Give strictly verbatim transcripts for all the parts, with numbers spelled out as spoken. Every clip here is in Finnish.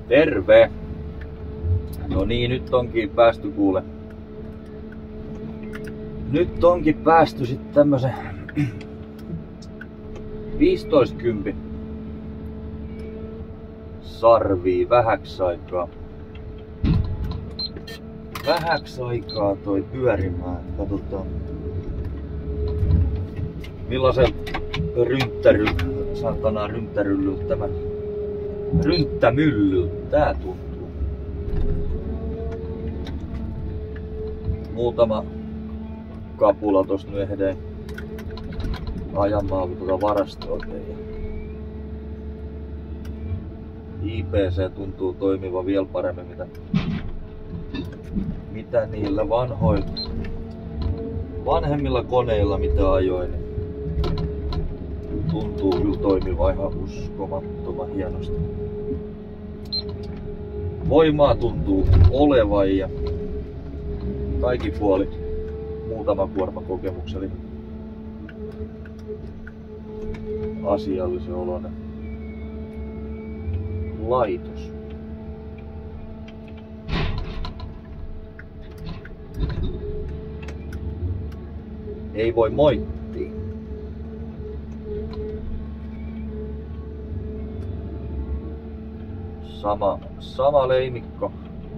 Terve! No niin, nyt onkin päästy kuule. Nyt onkin päästy sitten tämmösen viisitoista kympin sarviin vähäksi aikaa. Vähäksi aikaa toi pyörimään. Katsotaan millaisen rynttäry, saatana rynttäryllyltä tämä rynttämyllyltä tää tuntuu. Muutama kapula tosta nyt ehdin ajamaan tuota varastoa teille. I P C tuntuu toimiva vielä paremmin mitä, mitä niillä vanhoilla vanhemmilla koneilla mitä ajoin. Niin tuntuu kyllä toimiva ihan uskomattoman hienosti. Voimaa tuntuu olevan ja kaikin puoli muutama kuormakokemuksella asiallisen oloinen laitos. Ei voi moittia. Sama, sama leimikko.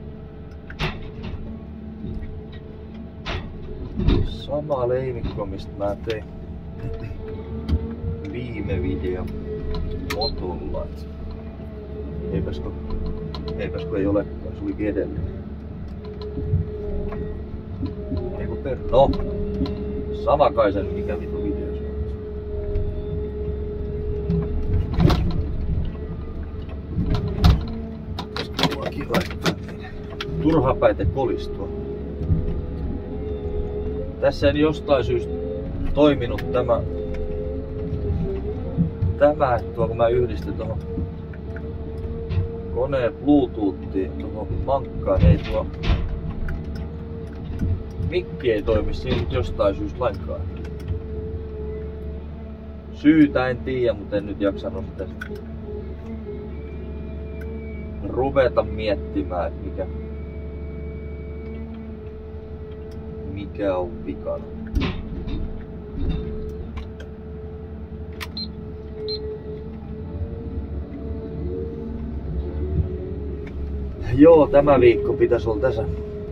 Sama leimikko, mistä mä tein viime video motolla. Eipäs kun, eipäs kun ei olekaan, se olikin edellinen. Eiku per... No! Sama kai sen mikä vitu video se on. Mullakin laittaa niin. Turha päite kolistua. Tässä ei jostain syystä toiminut tämä, tämä tuo kun mä yhdistin tuohon koneen Bluetoothiin, tuohon mankkaan, ei tuo mikki ei toimi siinä jostain syystä lainkaan. Syytä en tiedä, mutta en nyt jaksanut sitä ruveta miettimään, että mikä mikä on vikana. Joo, tämä viikko pitäisi olla tässä.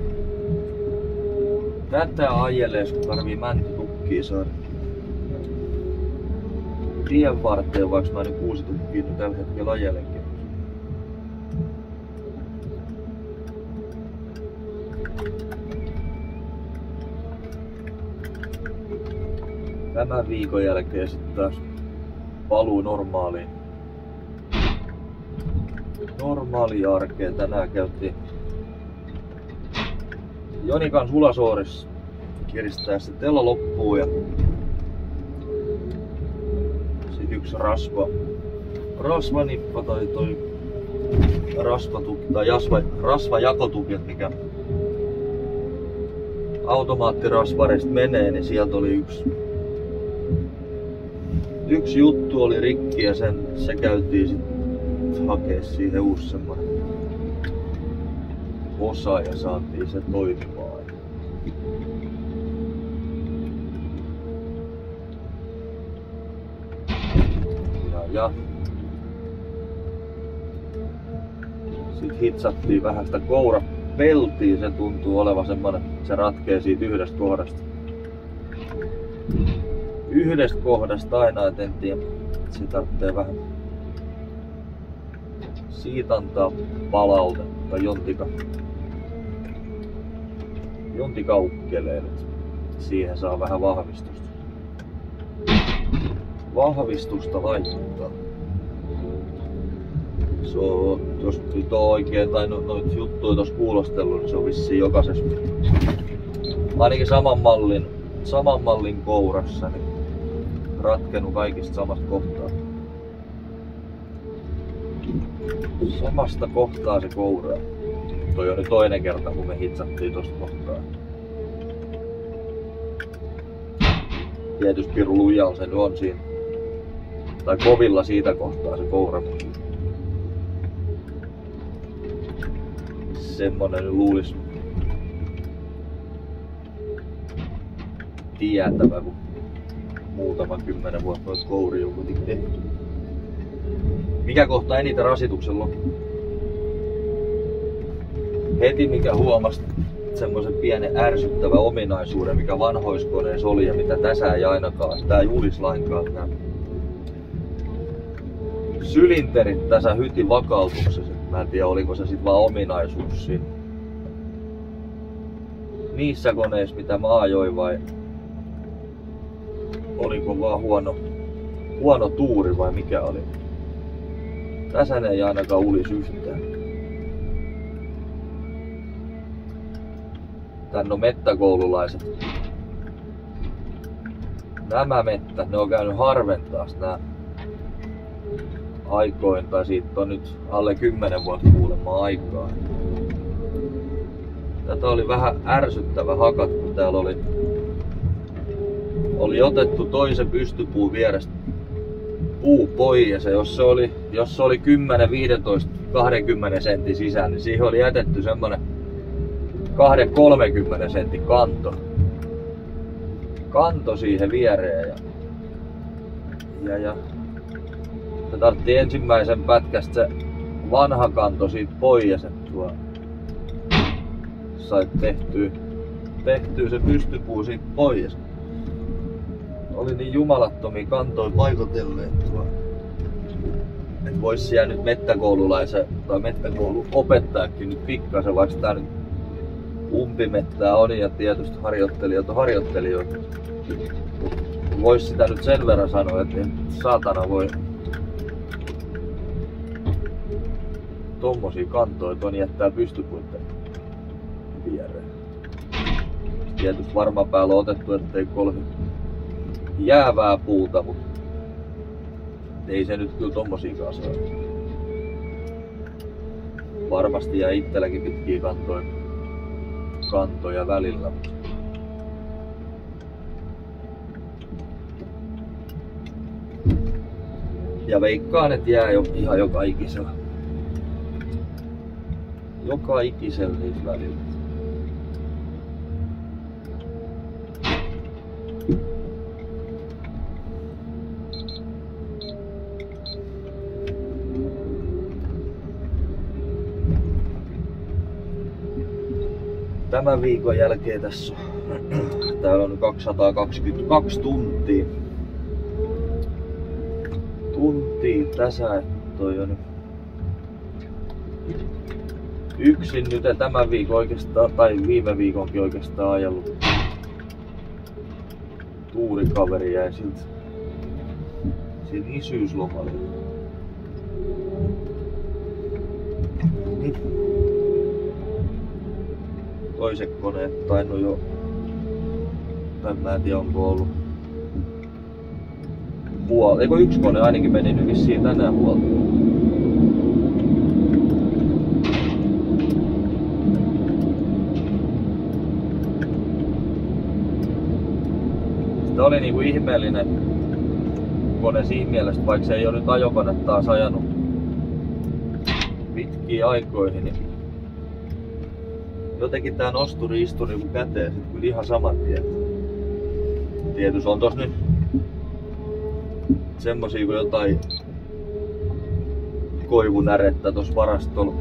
Tätä ajelee, kun tarvii mäntytukkia saada tien varteen, vaikka mä nyt kuusi tukkia nyt tällä hetkellä ajelenkin. Tämän viikon jälkeen sitten taas paluu normaaliin. Normaaliin arkeen. Tänään käytiin Jonikan Sulasoorissa kiristää se telo loppuun ja sit yksi rasva rasvanippa tai toi rasvatukki tai jasva, rasvajakotuki, mikä automaattirasvarista menee, niin sieltä oli yksi yksi juttu oli rikki ja sen, se käytiin sit hakee siihen uusi semmonen osa ja saatiin se toimimaan. Ja, ja. Sitten hitsattiin vähän sitä kourapeltiä, se tuntuu olevan semmonen, se ratkee siitä yhdestä kohdasta. Yhdestä kohdasta aina, et en tiedä, se tarvitsee vähän siitä antaa palautetta jontika jontika ukkeleen, siihen saa vähän vahvistusta vahvistusta laittaa. Se on, jos nyt on oikein tai no, noita juttuja tuossa kuulostellut, niin se on vissiin jokaisessa ainakin saman mallin saman mallin kourassa niin ratkennut kaikista samasta kohtaa. Samasta kohtaa se kouraa. Toi on nyt toinen kerta kun me hitsattiin tosta kohtaa. Tietysti pirun lujalla se nyt on siinä. Tai kovilla siitä kohtaa se koura. semmonen luulis tietävä, kun muutama kymmenen vuotta noita kouria on kuitenkin tehty. Mikä kohta eniten rasituksella on? Heti mikä huomasi semmoisen pienen ärsyttävän ominaisuuden, mikä vanhoiskoneessa oli ja mitä tässä ei ainakaan, tää ei ulis lainkaan. Nää sylinterit tässä hyti vakautuksessa. Mä en tiedä oliko se sit vaan ominaisuus siinä. Niissä koneissa mitä mä ajoin vai oliko vaan huono, huono tuuri vai mikä oli. Tässä ei ainakaan ulis yhtään. Tän on mettäkoululaiset. Nämä mettät, ne on käynyt harventaas nää aikoin, tai siitä on nyt alle kymmenen vuotta kuulemma aikaa. Tätä oli vähän ärsyttävä hakat, kun täällä oli, oli otettu toisen pystypuun vierestä puu pois, ja jos se oli, jos se oli kymmenen, viisitoista, kaksikymmentä sentin sisään, niin siihen oli jätetty semmonen kaksikymmentä kolmekymmentä sentin kanto. Kanto siihen viereen ja, ja, ja se tarvittiin ensimmäisen pätkästä se vanha kanto siitä pois, että tuo sait tehtyä, tehtyä se pystypuu siitä pois. Oli niin jumalattomia kantoja paikoitelleet tuo. Et vois siellä nyt mettäkoululaisen tai mettäkouluopettajakin nyt pikkasen, vaikka tää nyt umpimettää on ja tietysti harjoittelijat on harjoittelijoita. Vois sitä nyt sen verran sanoa, että saatana voi tommosia kantoja ton jättää pystypuitten viereen. Tietysti varmaan päällä on otettu, ettei kolhi jäävää puuta, mutta ei se nyt kyllä tommosiakaan saa. Varmasti jää itselläkin pitkiä kantoja, kantoja välillä. Ja veikkaan, että jää jo ihan joka ikisellä. Joka ikisellä niitä välillä. Tämän viikon jälkeen tässä on, täällä on kaksisataakaksikymmentäkaksi tuntia. Tuntia tässä, että toi on yksin nyt tämän viikon oikeastaan, tai viime viikonkin oikeastaan ajellut. Tuurikaveri jäi siltä siinä isyyslomalle. Niin. Toiset koneet tainnut jo, tai mä en tiedä onko ollut puoli, eikö yksi kone ainakin meni nyt vissiin tänään huoltoon. Sitä oli niinku ihmeellinen kone siinä mielessä, vaikka se ei ole nyt ajokone taas ajanut pitkiin aikoihin, niin jotenkin tää nosturi istui niinku käteen sit kyllä ihan saman tien. Tietysti on tos nyt semmosia kuin jotain koivunärettä tossa varastolla.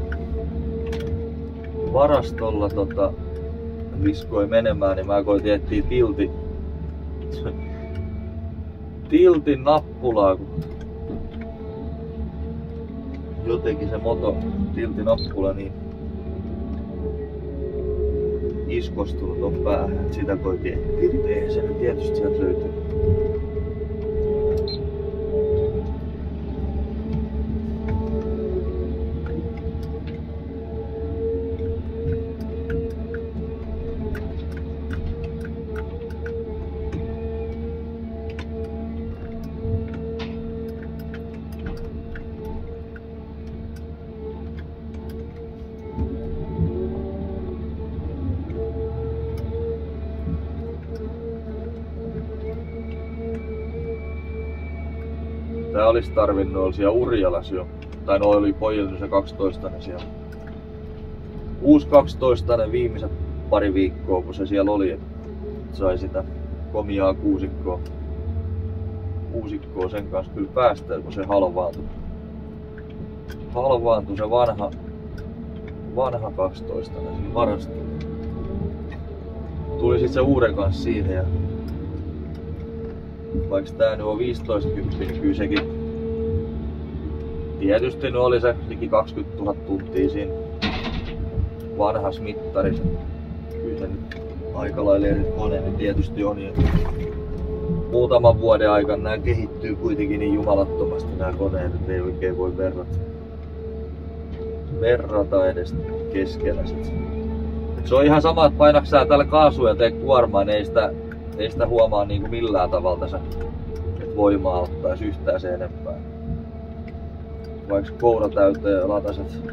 Varastolla tota viskoi menemään, niin mä koitin etsiä tilti. Tiltin nappulaa, kun jotenkin se moto tiltin nappula niin iskostunut on päähän, että sitä koitin etsiä. Se tietysti sieltä löytyy. Tää olisi tarvinnut olla siellä Urjalassa jo. Tai no oli pojilla se kaksitoista, niin siellä uusi kaksitoistainen viimeiset pari viikkoa, kun se siellä oli. Sai sitä komiaa kuusikkoa. Kuusikkoa sen kanssa kyllä päästään, kun se halvaantui. Halvaantui se vanha, vanha kaksitoistainen siinä varastoon. Tuli sit se uuden kanssa siihen ja vaikka tää nyt on viisitoista kymppiä, niin kyllä sekin tietysti nyt oli se liki kaksikymmentätuhatta tuntia siinä vanhas mittarissa. Kyllä se nyt aika lailla eri kone niin tietysti on. Ja muutaman vuoden aikana nämä kehittyy kuitenkin niin jumalattomasti nämä koneet, että ei oikein voi verrata, verrata edes keskellä sit. Et se on ihan sama, että painaks sä tällä kaasua ja teet kuormaa, niin ei sitä, ei sitä huomaa niinku millään tavalla tässä, että voimaa ottaisi yhtään se enempää. Vaikka koura täyteen ja lataset,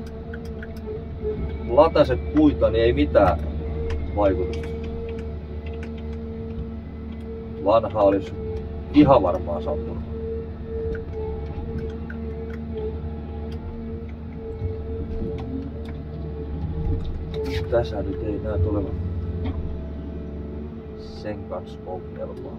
lataset puita, niin ei mitään vaikutusta. Vanha olisi ihan varmaan sammunut. Tässä nyt ei näytä olevan sen kanssa ongelmaa.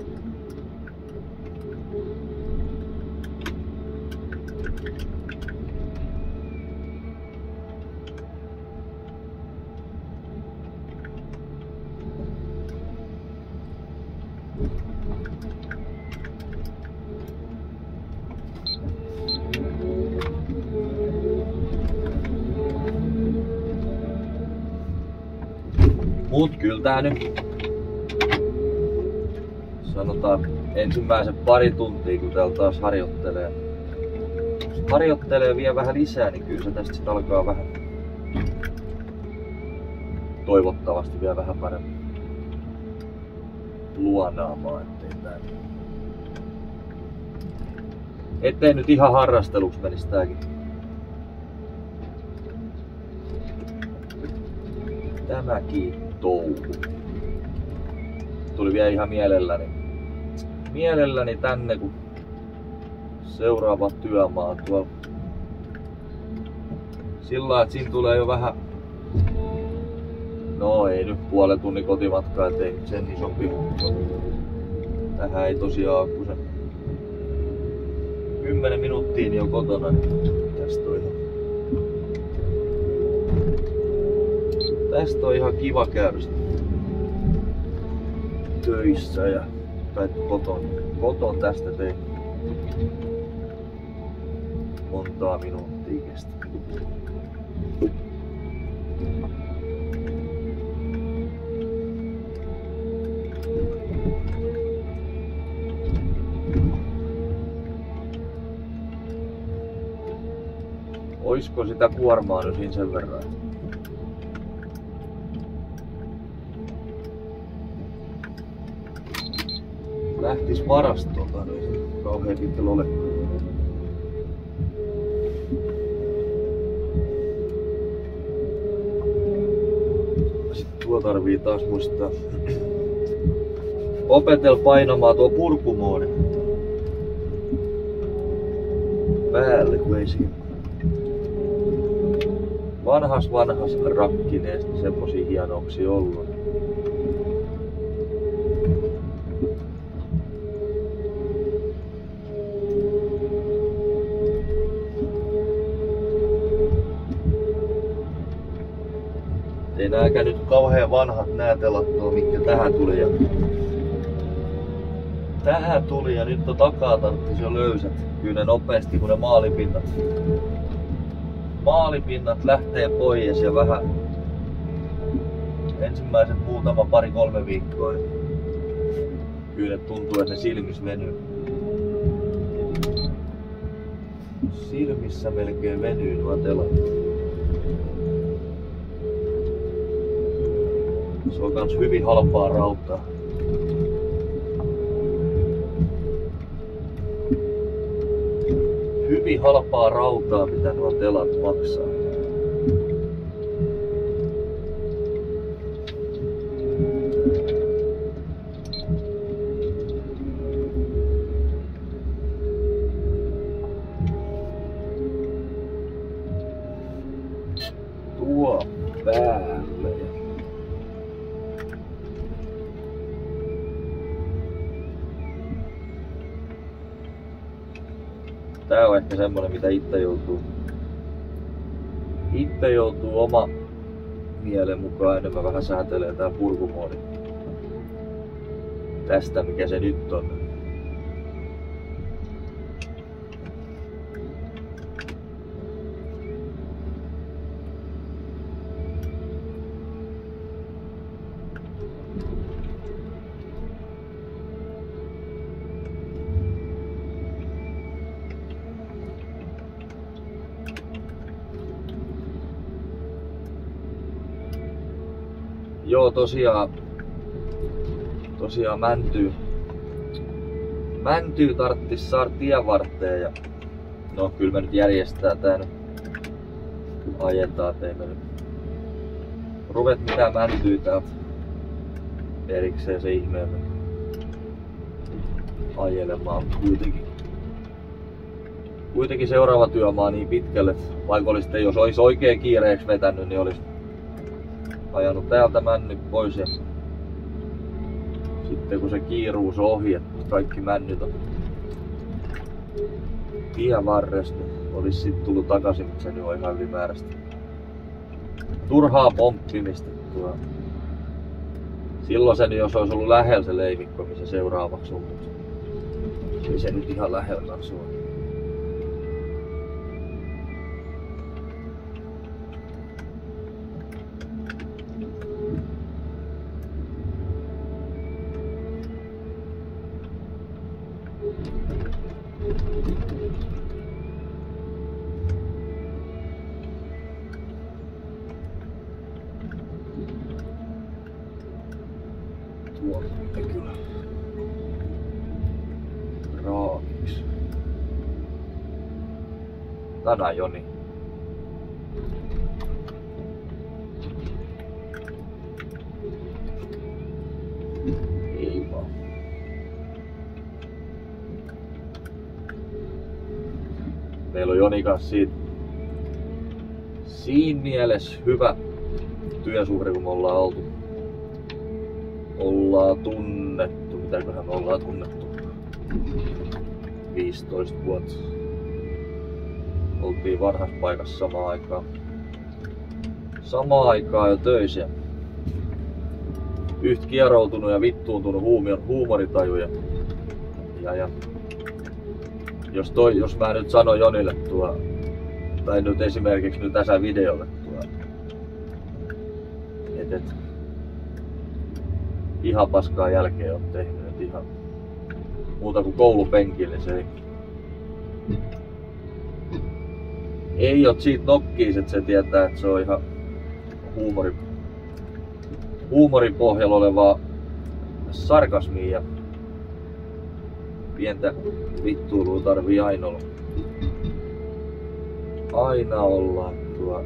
Mut kyllä tää nyt sanotaan ensimmäiset pari tuntia kun täällä taas harjoittelee. Jos harjoittelee vielä vähän lisää, niin kyllä se tästä sit alkaa vähän toivottavasti vielä vähän paremmin luonaamaan, ettei tää ettei nyt ihan harrasteluksi menisi tääkin. Tämäkin touhu. Tuli vielä ihan mielelläni, mielelläni tänne, kun seuraava työmaa tuolla. Sillä että siinä tulee jo vähän, no ei nyt puolen tunnin kotimatkaa, ettei sen isompi. Tähän ei tosiaan, kun se kymmenen minuuttia niin on kotona, niin tästä on ihan Tästä on ihan kiva käydä töissä ja tai koton, koton tästä tein montaa minuuttia kestä. Oisko sitä kuormaa nyt siinä sen verran? Lähtis varastolta, niin kauhean pitkällä ole. Sitten tuo tarvii taas muistaa opetel painamaan tuo purkumoodi päälle, kun ei siinä vanhas vanhas rakkineesta niin semmosia hienouksia ollut. Ei nääkään nyt kauhean vanhat nää telattua, mitkä tähän tuli. Ja tähän tuli ja nyt on takaa tarttis jo löysät. Kyllä ne nopeasti kun ne maalipinnat maalipinnat lähtee pois ja vähän ensimmäiset muutama pari kolme viikkoa. Niin kyllä tuntuu, että ne silmissä venyy. Silmissä melkein venyy nuo telat. Se on kans hyvin halpaa rautaa. Hyvin halpaa rautaa, mitä nuo telat maksaa. Tuo päälle. Tää on ehkä semmonen, mitä itse joutuu, itse joutuu oma mielen mukaan enemmän vähän säätelee tää purkumoodi. Tästä mikä se nyt on. Joo, tosiaan, tosiaan mäntyy, mäntyy tarttis saada tien varteen ja no kyllä me nyt järjestää tää nyt, ajetaan, ettei me nyt ruvet mitään mäntyy täältä erikseen se ihmeemme ajelemaan kuitenkin. Kuitenkin seuraava työmaa niin pitkälle, että vaikka olisi, jos olisi oikein kiireeksi vetänyt, niin olisi ajanut täältä männyt pois ja sitten kun se kiiruus on ohi, että kaikki männyt on tien varresta, niin olisi sitten tullut takaisin, mutta se nyt on ihan ylimääräistä turhaa pomppimista. Tuo. Silloin se, jos olisi ollut lähellä se leimikko, missä seuraavaksi on, mutta ei se nyt ihan lähellä kanssa on. Tuolla kyllä raakiksi. Tänään Joni. Ei vaan. Meillä on Joni kanssa siitä, siinä mielessä hyvä työsuhde, kun me ollaan oltu. Ollaan tunnettu, mitäköhän me ollaan tunnettu? viisitoista vuotta. Oltiin vanhassa paikassa samaan aikaan. Samaan aikaan jo töissä. Yhtä kieroutunut ja vittuuntunut huumoritaju. Ja, ja, ja. Jos, toi, jos mä nyt sanon Jonille tuo, tai nyt esimerkiksi nyt tässä videolle tuo, et, et, ihan paskaa jälkeen on tehnyt, et ihan muuta kuin koulupenkille, se ei, ei oo siitä nokkiis, että se tietää, että se on ihan huumori, huumorin pohjalla olevaa sarkasmia ja pientä vittuilua tarvii aina olla. Aina ollaan tuo.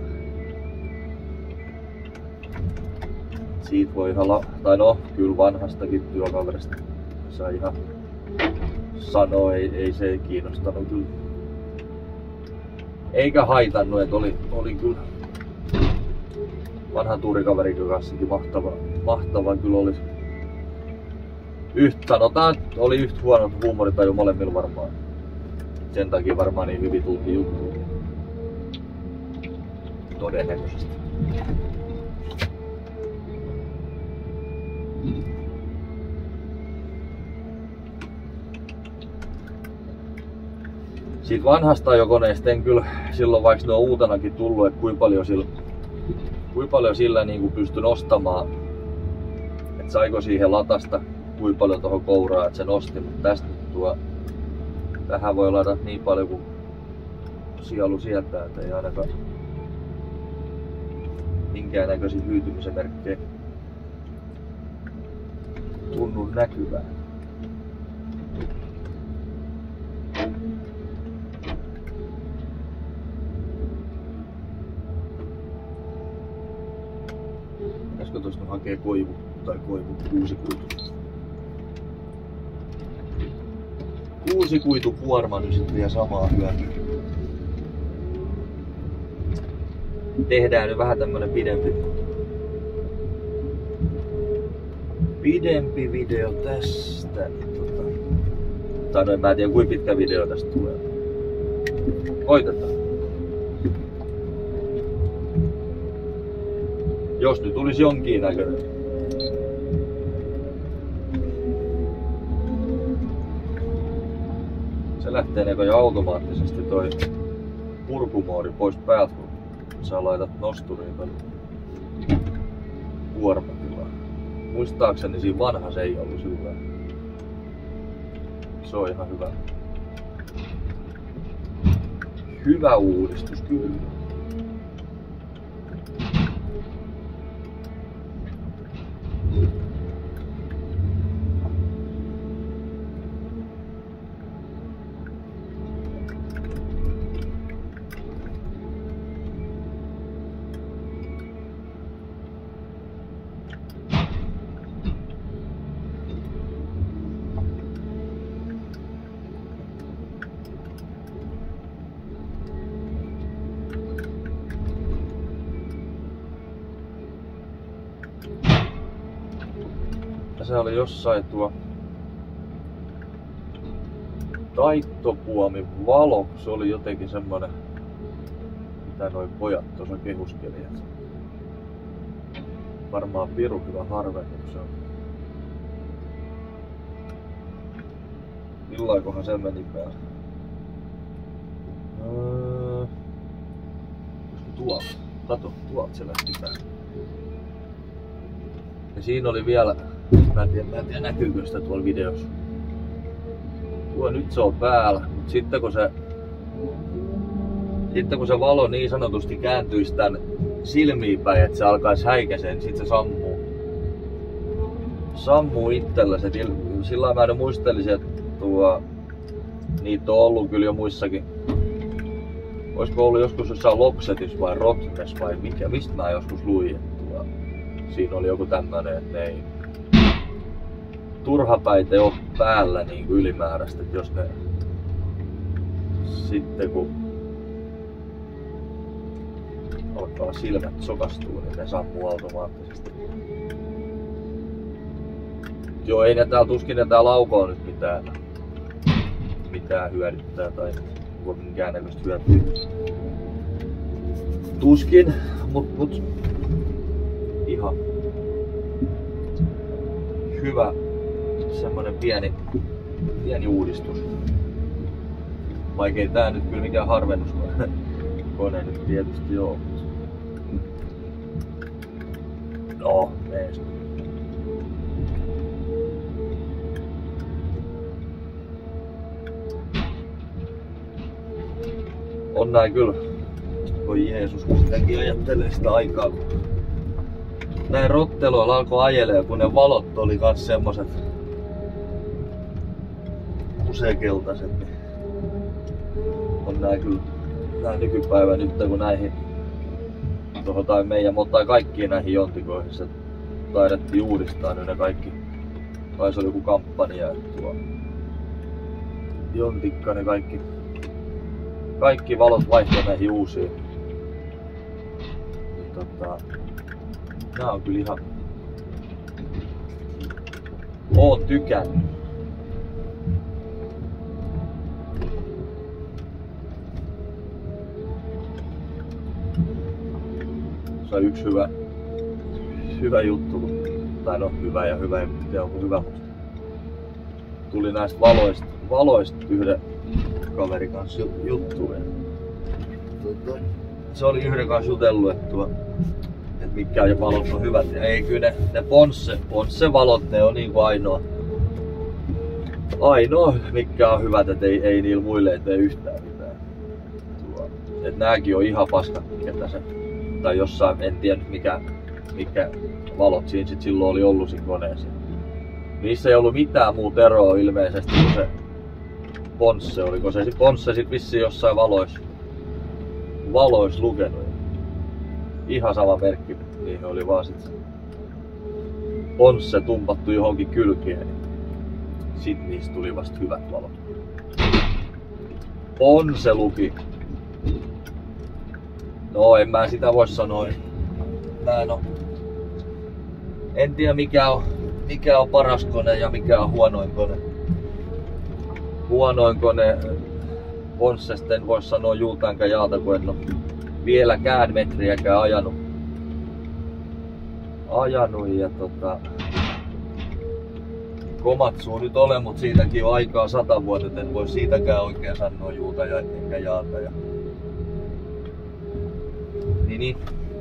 Siitä voi ihan, la- tai no, kyllä vanhastakin työkaverista saa ihan sanoa, ei, ei se ei kiinnostanut kyllä. Eikä haitannut, että oli, oli kyllä vanhan tuurikaverin kanssakin mahtava, mahtava kyllä oli. Yht, sanotaan, että oli yhtä huono huumoritaju molemmilla varmaan. Sen takia varmaan niin hyvin tultiin juttuun. Todennäköisesti. Siitä vanhasta ajokoneesta en kyllä silloin, vaikka ne on uutenakin tullut, että kuinka paljon sillä, kuinka paljon sillä niin kuin pystyi nostamaan, että saiko siihen latasta kuinka paljon tuohon kouraan, että se nosti, mutta tästä tuo, tähän voi ladata niin paljon kuin sielu sieltä, että ei ainakaan minkäännäköisiä hyytymisen merkkejä tunnu näkyvää. Pitäisikö tuosta hakee koivu tai koivu kuusikuitu? Kuusikuitu kuorma nyt sitten vielä samaa hyötyä. tehdään nyt vähän tämmönen pidempi pidempi video tästä. Tota, tai no en mä tiedä kuinka pitkä video tästä tulee. Koitetaan. Jos nyt tulisi jonkin näköinen. Se lähtee näköjään automaattisesti toi purkumoodi pois päältä, kun sä laitat nosturiin ton kuormatilaan. Muistaakseni siinä vanhassa ei ollut hyvä. Se on ihan hyvä. Hyvä uudistus kyllä. Se oli jossain tuo taittopuomin valo, se oli jotenkin semmonen, mitä noi pojat tuossa kehuskeli. Varmaan pirun hyvä harvennus on. Millainkohan se meni päälle? Öö, tuolta, kato, tuolta se lähti päälle. Ja siinä oli vielä, mä en tiedä, mä en tiedä näkyykö sitä tuolla videossa. Tuo nyt se on päällä, mutta sitten kun se, sitten kun se valo niin sanotusti kääntyisi tän silmiin päin, että se alkaisi häikäiseen, niin sitten se sammuu. Sammuu itsellä. Se, sillä mä en muistelisin, että tuo, niitä on ollut kyllä jo muissakin. Olisiko ollut joskus jossain Lopsetissa vai Rotmes vai mikä, mistä mä joskus luin. Siinä oli joku tämmönen, että ne ei turhapäite ole päällä niin ylimääräistä, että jos ne sitten kun alkaa silmät sokastua, niin ne sammuu automaattisesti. Joo, ei ne täällä tuskin ne täällä laukoo nyt mitään, mitään hyödyttää tai voi minkäännäköistä hyötyä. Tuskin, mut, mut ihan hyvä semmonen pieni, pieni uudistus. Vaikei tää nyt kyllä mikään harvennuskone nyt tietysti oo. No, mees. On näin kyllä. Voi Jeesus, kun sitäkin ajattelee sitä aikaa. Näin rotteluilla alkoi ajelee, kun ne valot oli kans semmoset kusekeltaiset, niin on nää kyllä nää nykypäivä nyt kun näihin tohon tai meidän, mutta kaikkiin näihin jontikoihin se taidettiin uudistaa nyt ne kaikki. Vai se oli joku kampanja, että tuo jontikka, ne kaikki kaikki valot vaihtoi näihin uusiin. Niin tota, nää on kyllä ihan... Oon tykännyt. Se on yksi hyvä, hyvä juttu. Tai no hyvä ja hyvä, en tiedä onko hyvä, mutta tuli näistä valoista, valoista yhden kaverin kanssa juttu. Se oli yhden kanssa jutellut, että tuo että mitkä on ja valot on hyvät. Ja ei kyllä ne, ne Ponsse, Ponsse valot, ne on niinku ainoa, ainoa mitkä on hyvät, et ei, ei niillä muille ei tee yhtään mitään. Tuo, et nääkin on ihan paskat, ketä se, tai jossain, en tiedä mikä, mikä valot siinä sit silloin oli ollut siinä koneessa. Niissä ei ollut mitään muuta eroa ilmeisesti kuin se Ponsse, oliko se Ponsse sit vissiin jossain valois, valois lukenut. Ihan sama merkki, niihin oli vaan sit se Ponsse tumpattu johonkin kylkeen, niin sit niistä tuli vasta hyvät valot. Ponsse luki. No en mä sitä voi sanoa. Mä en, oo... en tiedä mikä on, mikä on paras kone ja mikä on huonoin kone. Huonoin kone Ponssesta en voi sanoa juultaankaan jaalta, kun en oo vieläkään metriäkään ajanut. Ajanut ja tota... Komatsuu nyt ole, mut siitäkin on aikaa sata vuotta, et en voi siitäkään oikein sanoa juuta ja enkä jaalta. Ja... Niin, niin.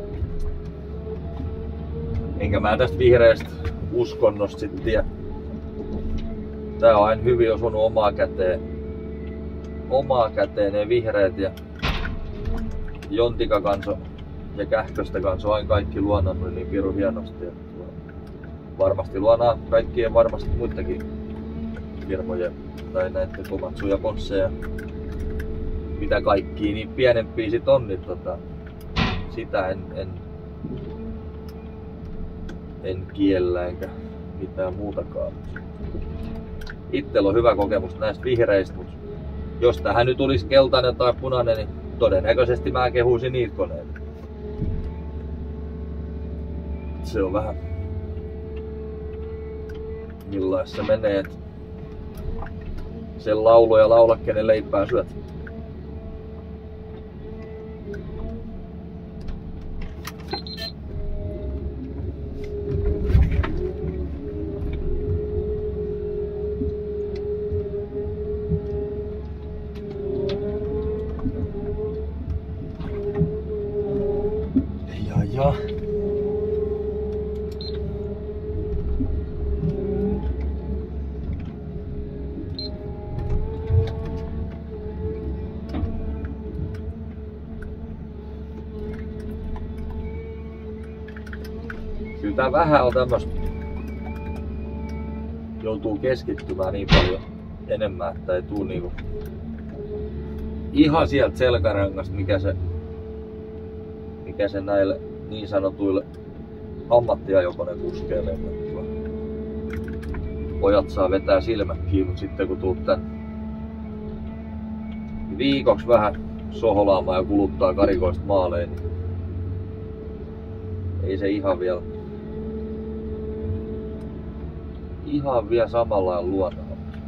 Enkä mä tästä vihreästä uskonnosta sit tiedä. Tää on aina hyvin osunut omaa käteen. Omaa käteen ne vihreät ja Jontika kanssa ja Kähköstä kanssa on aina kaikki luonannut niin pirun hienosti. Ja varmasti luonaa kaikkien varmasti muitakin firmojen tai näitä Komatsu ja Ponsseja. Mitä kaikkia niin pienempiä sit on, niin tota, sitä en, en, en kiellä enkä mitään muutakaan. Itsellä on hyvä kokemus näistä vihreistä, mutta jos tähän nyt tulisi keltainen tai punainen, niin todennäköisesti mä kehuisin niitä koneita. Se on vähän millais se menee, että sen laulu ja laula, kenen leipää syöt. Ja ja. Kyllä tää vähän on tämmöstä, joutuu keskittymään niin paljon enemmän, että ei tuu niinku ihan sieltä selkärangasta, mikä se, mikä se näille niin sanotuille ammattiajokonekuskeille on. Pojat saa vetää silmät kiinni, mutta sitten kun tuut tän viikoksi vähän soholaamaan ja kuluttaa karikoista maaleen, niin ei se ihan vielä ihan vielä samalla luonaa.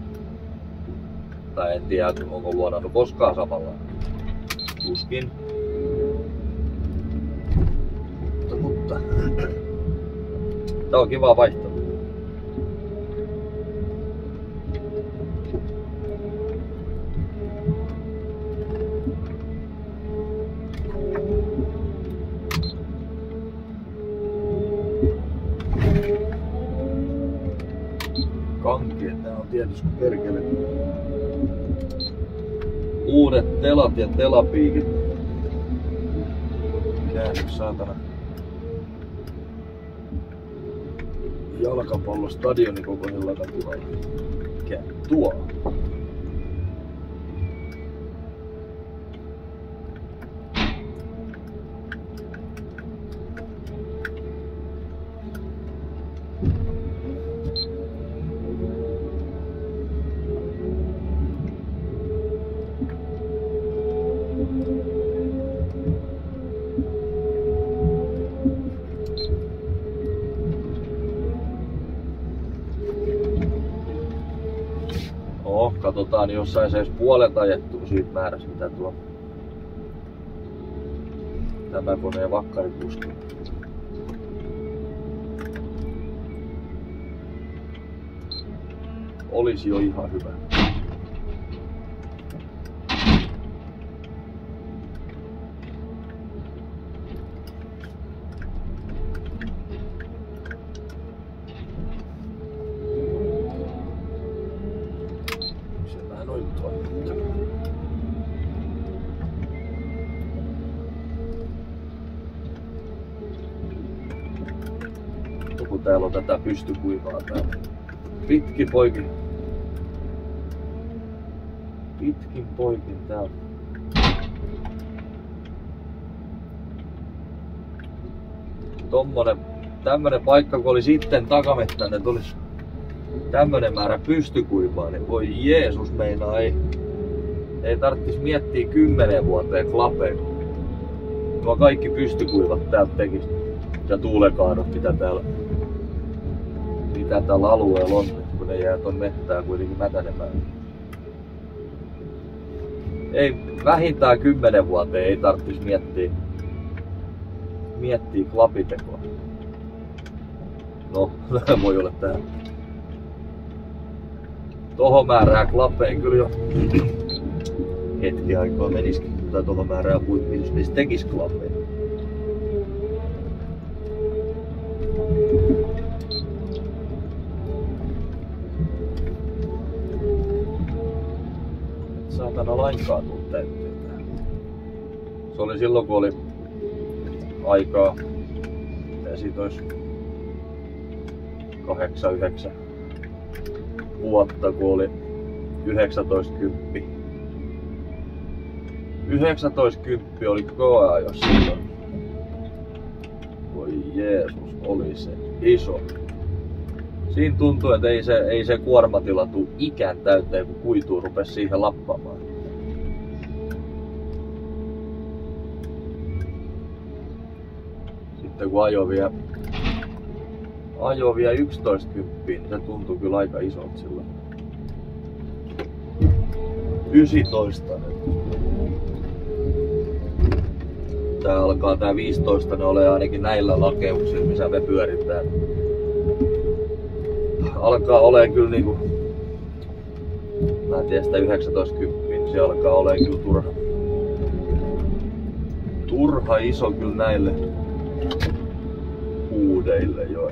Tai en tiedä, onko luonannut koskaan samalla. Tuskin. Mutta, mutta. Tää on kiva vaihtelu. Kankeet nää on tietysti perkele. Uudet telat ja telapiikit. Käännös saatana. Jalkapallostadioni kokoisella katuralla. Mikä tuo? No, katsotaan, jos sais edes puolet ajettua siitä määrästä, mitä tuo tämä koneen vakkarikuski. Olisi jo ihan hyvä. Kun täällä on tätä pystykuivaa täällä. Pitkin poikin. Pitkin poikin täällä. Tommonen, tämmönen paikka kun oli sitten takamettä, ne tulis tämmönen määrä pystykuivaa, niin voi Jeesus meinaa, ei, ei tarttis miettiä kymmenen vuoteen klapeen. nuo kaikki pystykuivat täältä tekis. Ja tuulekaadot mitä täällä, mitä täällä alueella on, kun ne jää ton mettään kuitenkin mätänemään. Ei vähintään kymmenen vuoteen ei tarvitsisi miettiä, miettiä klapitekoa. No, voi olla tää. Tohon määrää klappeen kyllä jo hetki aikaa menisikin, tai tohon määrää puitmitus, niin se tekis klappeen. Et saatana lainkaan tuu täyttyä. Se oli silloin kun oli aikaa, ja siitä ois kahdeksan yhdeksän vuotta, kun oli yhdeksäntoista kymppi. yhdeksäntoista kymppi oli koeajossa silloin. Voi Jeesus, oli se iso. Siinä tuntui, että ei se, ei se kuormatila tuu ikään täyteen, kun kuituu rupesi siihen lappamaan. Sitten kun ajoi vielä, ajoi vielä yksitoista kymppiä, niin se tuntui kyllä aika isolta silloin. yhdeksäntoista nyt. Tää alkaa tää viisitoista, ne ole ainakin näillä lakeuksilla, missä me pyöritään. Alkaa oleen kyllä niinku, mä en tiedä sitä yhdeksäntoista kymppiä, niin se alkaa oleen kyllä turha. Turha iso kyllä näille uudeille jo.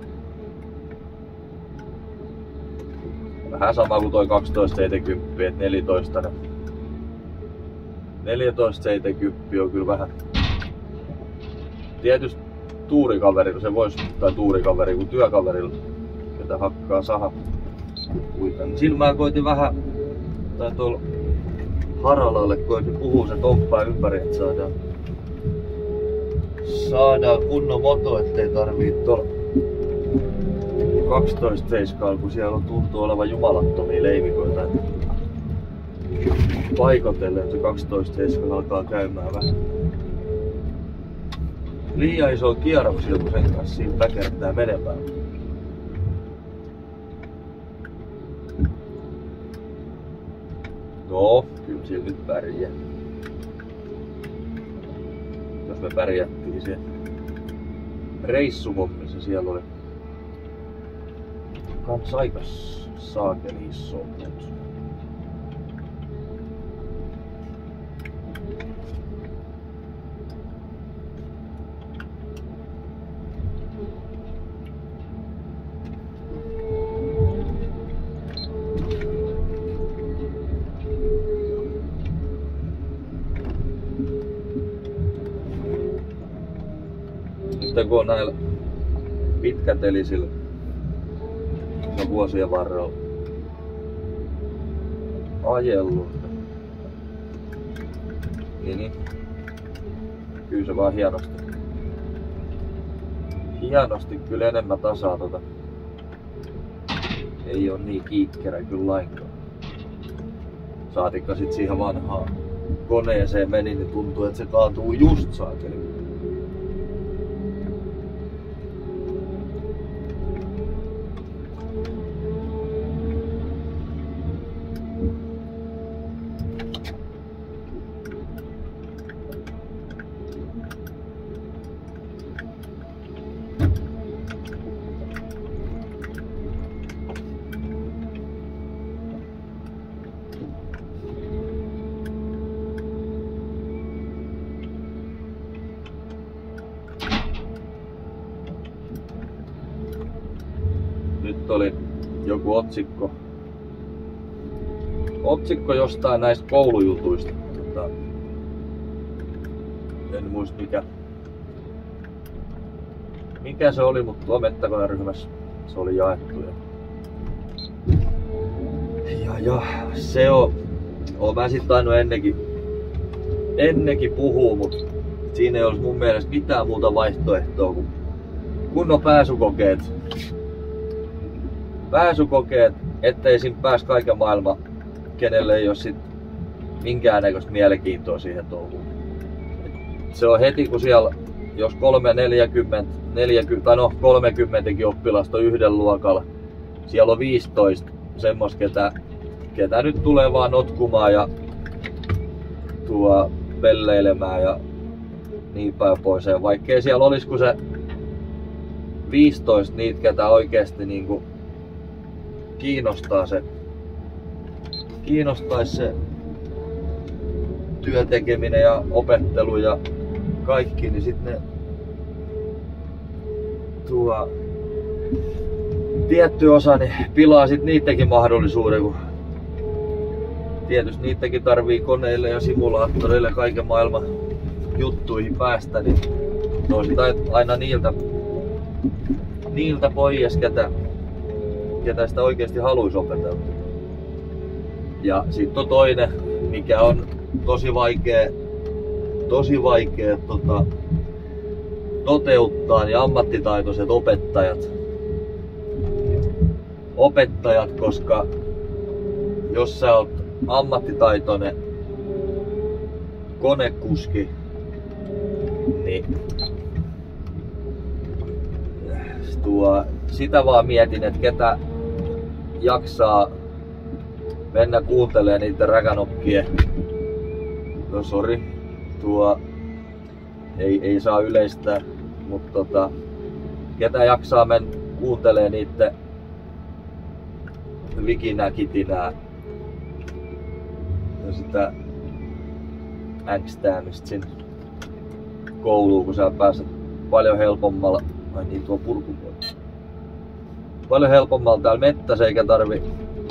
Vähän sama kuin toi kaksitoista seitsemänkymmentä, et neljätoista. neljätoista seitsemänkymmentä on kyllä vähän. Tietysti tuurikaverilla se voisi, tai tuurikaveri kuin työkaverilla, ketä hakkaa saha puita. Niin sillä mä koitin vähän, tai tuolla Haralalle koitin puhua se tomppaa ympäri, että saadaan, saadaan kunnon moto, ettei tarvii tuolla kaksitoista seitsemän, kun siellä on tuntuu olevan jumalattomia leivikoita. Paikotellen se kaksitoista seitsemän alkaa käymään vähän liian iso kierroksia, kun sen kanssa siinä väkertää menemään. No, kyllä siellä nyt pärjää. Jos me pärjättiin siellä reissuhommissa, siellä oli kans aika saakeli iso. Sitten kun on näillä pitkätelisillä no vuosien varrella ajellut, niin, niin kyllä se vaan hienosti, hienosti kyllä enemmän tasaa tota. Ei oo niin kiikkerä kyllä lainkaan. Saatikka sit siihen vanhaan koneeseen meni, niin tuntuu, että se kaatuu just saakeli. Nyt oli joku otsikko, otsikko jostain näistä koulujutuista. Tota, en muista mikä, mikä se oli, mutta tuo mettäkoneryhmässä se oli jaettu. Ja, ja, ja se on, oon mä sit tainnut ennenkin, ennenkin puhua, mutta siinä ei olisi mun mielestä mitään muuta vaihtoehtoa kuin kunnon pääsykokeet. Pääsykokeet, ettei siinä pääs kaiken maailman, kenelle ei ole sit minkäännäköistä mielenkiintoa siihen touhuun. se on heti kun siellä, jos kolme neljäkymmentä, neljäkymmentä tai no kolmekymmentäkin oppilasta on yhden luokalla, siellä on viisitoista semmos, ketä, ketä nyt tulee vaan notkumaan ja tuo pelleilemään ja niin päin pois. Ja vaikkei siellä olisi kun se viisitoista niitä, ketä oikeesti niinku kiinnostaa se, kiinnostaisi se työtekeminen ja opettelu ja kaikki, niin sitten ne tuo tietty osa niin pilaa sit niidenkin mahdollisuuden, kun tietysti niidenkin tarvii koneille ja simulaattoreille ja kaiken maailman juttuihin päästä, niin ne on sitä aina niiltä, niiltä pois, ketä, ketä sitä oikeasti haluaisi opetella. Ja sitten on toinen, mikä on tosi vaikea, tosi vaikea tota, toteuttaa, niin ammattitaitoiset opettajat. Opettajat, koska jos sä oot ammattitaitoinen konekuski, niin tuo, sitä vaan mietin, että ketä jaksaa mennä kuuntelemaan niitä räkänokkien. No sori, tuo ei, ei saa yleistää, mutta tota, ketä jaksaa mennä kuuntelemaan niitä vikinää, kitinää ja sitä ängstäämistä sinne kouluun, kun sä pääset paljon helpommalla, ai niin tuo purkupuoli, paljon helpommalla täällä mettässä, eikä tarvi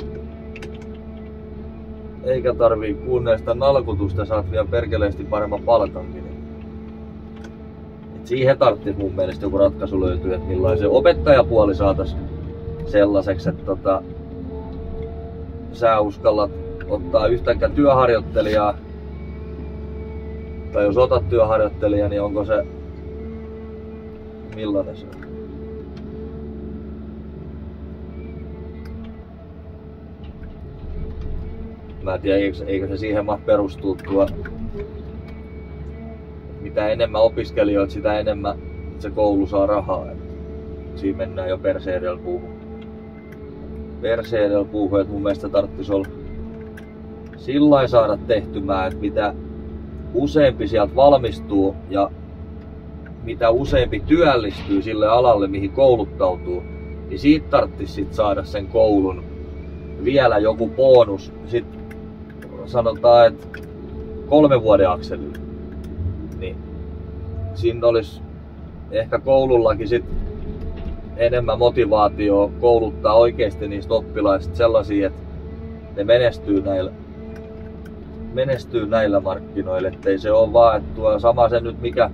eikä tarvii kuunnella sitä nalkutusta, saat vielä perkeleesti paremman palkankin. Et siihen tarvitsisi mun mielestä joku ratkaisu löytyy, että millainen se opettajapuoli saatais sellaiseksi, että tota, sä uskallat ottaa yhtäkään työharjoittelijaa, tai jos otat työharjoittelijaa, niin onko se millainen se on? Mä en tiedä, eikö se siihen mahda perustua tuo, mitä enemmän opiskelijoita, sitä enemmän se koulu saa rahaa. Siinä mennään jo perse edellä puuhun. Perse edellä puuhun, että mun mielestä tarvitsisi olla sillain saada tehtymään, että mitä useampi sieltä valmistuu ja mitä useampi työllistyy sille alalle, mihin kouluttautuu, niin siitä tarvitsisi sit saada sen koulun vielä joku bonus. Sitten sanotaan, että kolme vuoden akselilla. Niin siinä olisi ehkä koulullakin sit enemmän motivaatioa kouluttaa oikeasti niistä oppilaista sellaisia, että ne menestyy näillä, menestyy näillä markkinoilla. Ettei se ole vaan, että tuo sama se nyt mikä,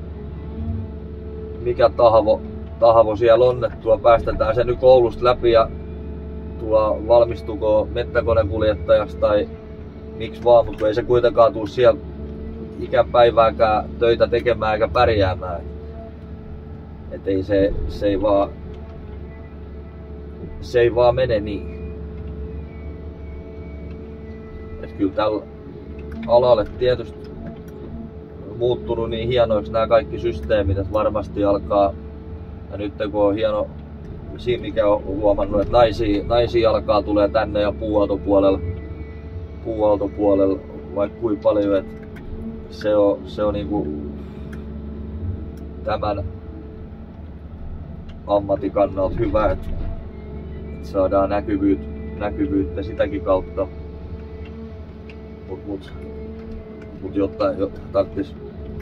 mikä tahvo, tahvo siellä on, että tuo päästetään se nyt koulusta läpi ja tuo valmistuko mettäkonekuljettajaksi tai miksi vaan, mutta ei se kuitenkaan tule siellä ikäpäivääkään töitä tekemään eikä pärjäämään. Et ei se, se, ei vaan, se ei vaan mene niin. Et kyllä tällä alalle tietysti muuttunut niin hienoiksi nämä kaikki systeemit, että varmasti alkaa, ja nyt kun on hieno siinä mikä on huomannut, että naisia, naisia alkaa tulee tänne ja puuautopuolella, puuautopuolella vaikka kuinka paljon, että se on, se on niinku tämän ammatin kannalta hyvä, että saadaan näkyvyyttä, näkyvyyttä sitäkin kautta. Mut, mut, mut jotta tarttis,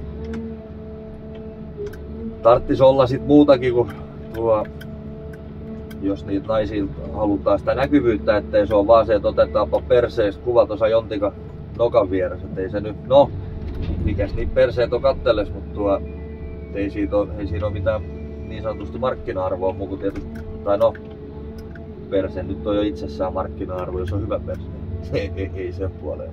tarttis olla sit muutakin kuin tuo, jos niitä naisia halutaan sitä näkyvyyttä, ettei se ole vaan se, että otetaanpa perseestä kuva tuossa jontikan nokan vieressä. Ei se nyt, no, mikäs niitä perseet on katteles, mutta tuo, ei, siitä ole, ei siinä ole mitään niin sanotusti markkina-arvoa muu kuin tietysti, tai no, perse nyt on jo itsessään markkina-arvo, jos on hyvä perse. Ei, ei, ei sen puoleen.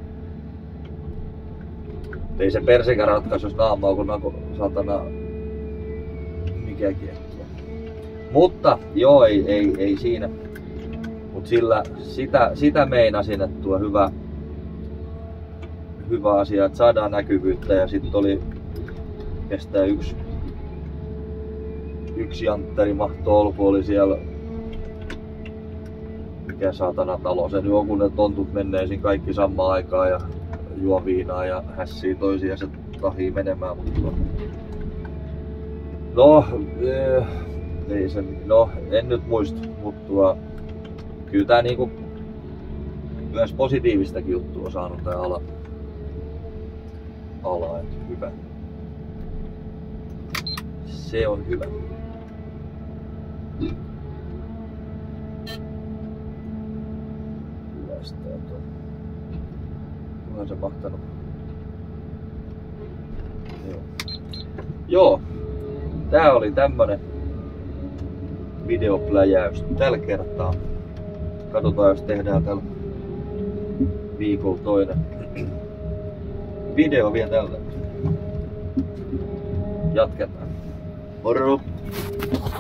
Ei se persekään ratkaisu, jos naama on, kun nako, satana, mikä kiehto. Mutta joo, ei, ei, ei siinä. Mut sillä, sitä, sitä meinasin, että tuo hyvä, hyvä asia, että saadaan näkyvyyttä. Ja sitten oli kestää yksi, yksi jantteri mahtoo olla, kun oli siellä mikä saatana talo se nyt on, kun ne tontut menee siinä kaikki samaan aikaan ja juo viinaa ja hässii toisia ja se tahii menemään, mutta no, eh, ei se, no en nyt muista, mutta tuo, kyllä tää niinku myös positiivistakin juttua on saanut tää ala, ala, että hyvä. Se on hyvä. Hyvästää tuo. Onhan se mahtanut. Joo. Joo. Tää oli tämmönen videopläjäys tällä kertaa. Katsotaan, jos tehdään tällä viikolla toinen video vielä tällä. Jatketaan. Moro!